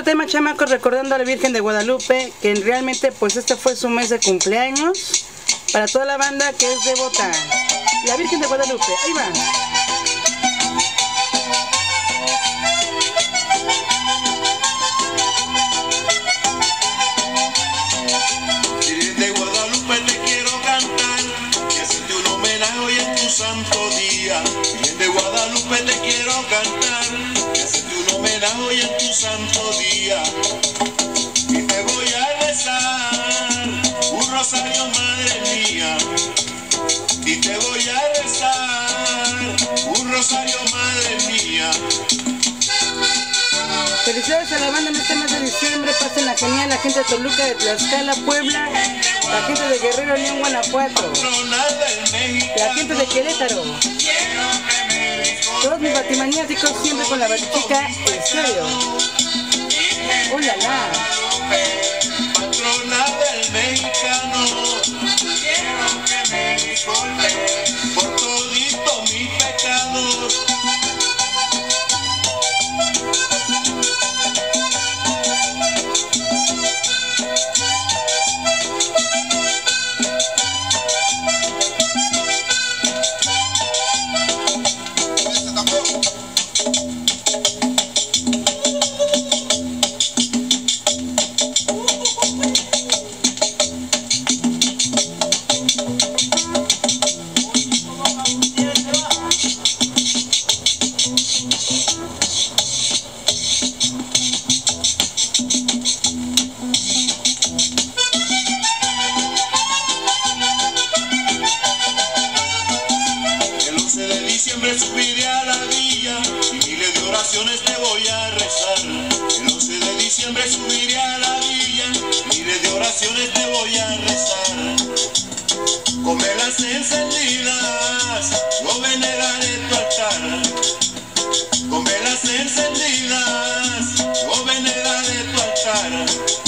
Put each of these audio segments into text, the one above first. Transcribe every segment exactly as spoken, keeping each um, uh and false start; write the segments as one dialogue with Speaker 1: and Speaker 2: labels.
Speaker 1: tema, chamacos, recordando a la Virgen de Guadalupe, que realmente pues este fue su mes de cumpleaños, para toda la banda que es devota. La Virgen de Guadalupe, ahí va.
Speaker 2: Virgen de Guadalupe, te quiero cantar y hacerte un homenaje hoy en tu santo día. Virgen de Guadalupe, te quiero cantar y hacerte un homenaje hoy en tu santo día. Y te voy a rezar un rosario, madre mía. Y te voy a rezar un rosario, madre mía.
Speaker 1: Felicidades a la banda en este mes de diciembre, pasen la genial, la gente de Toluca, de Tlaxcala, Puebla, la gente de Guerrero, León, Guanajuato, la gente de Querétaro, todos mis batimaniáticos siempre con la Batichica en serio. ¡Oh, la, la!
Speaker 2: Patrona del mexicano, quiero que me disculpe por todito mis pecados. Siempre subiré a la villa y miles de oraciones te voy a rezar. El once de diciembre subiré a la villa, miles de oraciones te voy a rezar. Con velas encendidas yo veneraré tu altar. Con velas encendidas yo veneraré tu altar.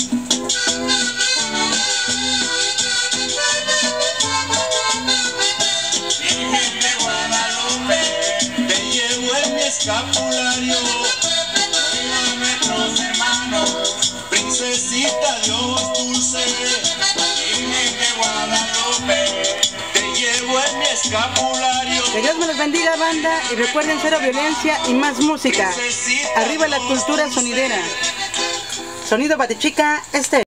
Speaker 2: Escapulario, a nuestros hermanos, princesita de ojos dulces, Virgen de Guadalupe, te llevo en mi escapulario.
Speaker 1: Que Dios me los bendiga, banda, y recuerden, cero violencia y más música. Arriba la cultura sonidera. Sonido Batichica, este.